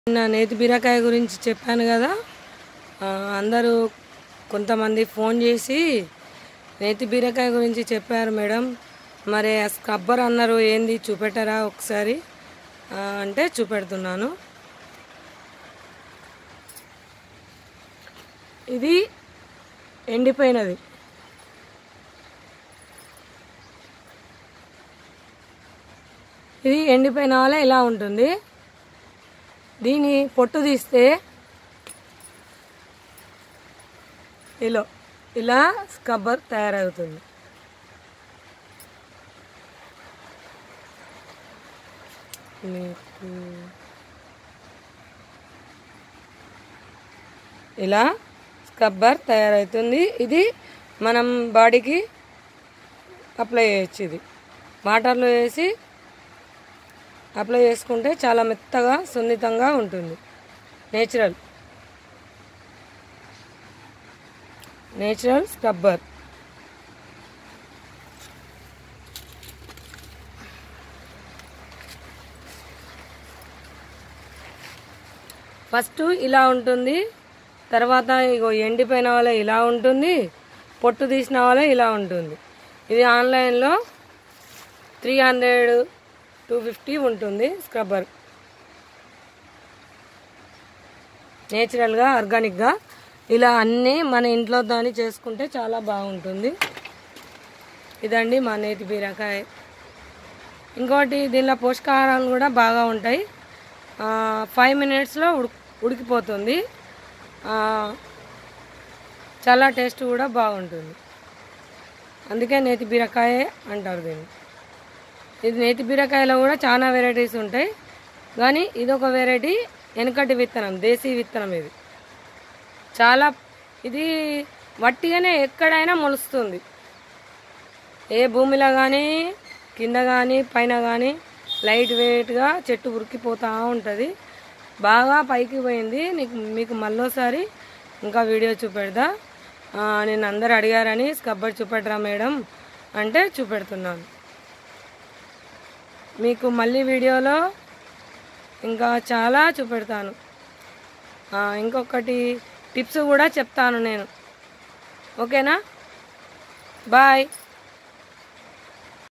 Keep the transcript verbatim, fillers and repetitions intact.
నా నేతి బీరకాయ గురించి చెప్పాను కదా. అందరూ కొంతమంది ఫోన్ చేసి నేతి బీరకాయ గురించి చెప్పారు మేడం, మరి ఆ స్క్రబ్బర్ అన్నారు, ఏంది చూపెట్టరా ఒకసారి అంటే చూపెడుతున్నాను. ఇది ఎండిపోయినది, ఇది ఎండిపోయిన వల్ల ఇలా ఉంటుంది. దీని పొట్టు తీస్తే ఇలా ఇలా స్క్రబ్బర్ తయారవుతుంది. ఇలా స్క్రబ్బర్ తయారవుతుంది. ఇది మనం బాడీకి అప్లై చేయొచ్చు. ఇది వాటర్లో వేసి అప్లై చేసుకుంటే చాలా మెత్తగా సున్నితంగా ఉంటుంది. Natural natural scrubber. ఫస్ట్ ఇలా ఉంటుంది, తర్వాత ఇగో ఎండిపోయిన వాళ్ళ ఇలా ఉంటుంది, పొట్టు తీసిన వాళ్ళ ఇలా ఉంటుంది. ఇది ఆన్లైన్లో త్రీ హండ్రెడ్ టూ ఫిఫ్టీ ఉంటుంది స్క్రబ్బర్. నేచురల్గా ఆర్గానిక్గా ఇలా అన్నీ మన ఇంట్లో దాన్ని చేసుకుంటే చాలా బాగుంటుంది. ఇదండి మా నేతి బీరకాయ. ఇంకోటి దీనిలో పోషకాహారాలు కూడా బాగా ఉంటాయి. ఫైవ్ మినిట్స్లో ఉడి ఉడికిపోతుంది చాలా టేస్ట్ కూడా బాగుంటుంది. అందుకే నేతి బీరకాయ అంటారు దీన్ని. ఇది నేతి బీరకాయలో కూడా చాలా వెరైటీస్ ఉంటాయి, కానీ ఇదొక వెరైటీ వెనకటి విత్తనం, దేశీ విత్తనం. ఇది చాలా ఇది వట్టిగానే ఎక్కడైనా మొలుస్తుంది. ఏ భూమిలో కానీ కింద కానీ పైన కానీ లైట్ వెయిట్గా చెట్టు ఉరికిపోతూ ఉంటుంది. బాగా పైకి పోయింది. నీకు మీకు మళ్ళీసారి ఇంకా వీడియో చూపెడతా. నేను అందరు అడిగారని స్క్రబ్బర్ చూపెట్టరా మేడం అంటే చూపెడుతున్నాను. మీకు మళ్ళీ వీడియోలో ఇంకా చాలా చూపెడతాను. ఇంకొకటి టిప్స్ కూడా చెప్తాను నేను. ఓకేనా? బాయ్.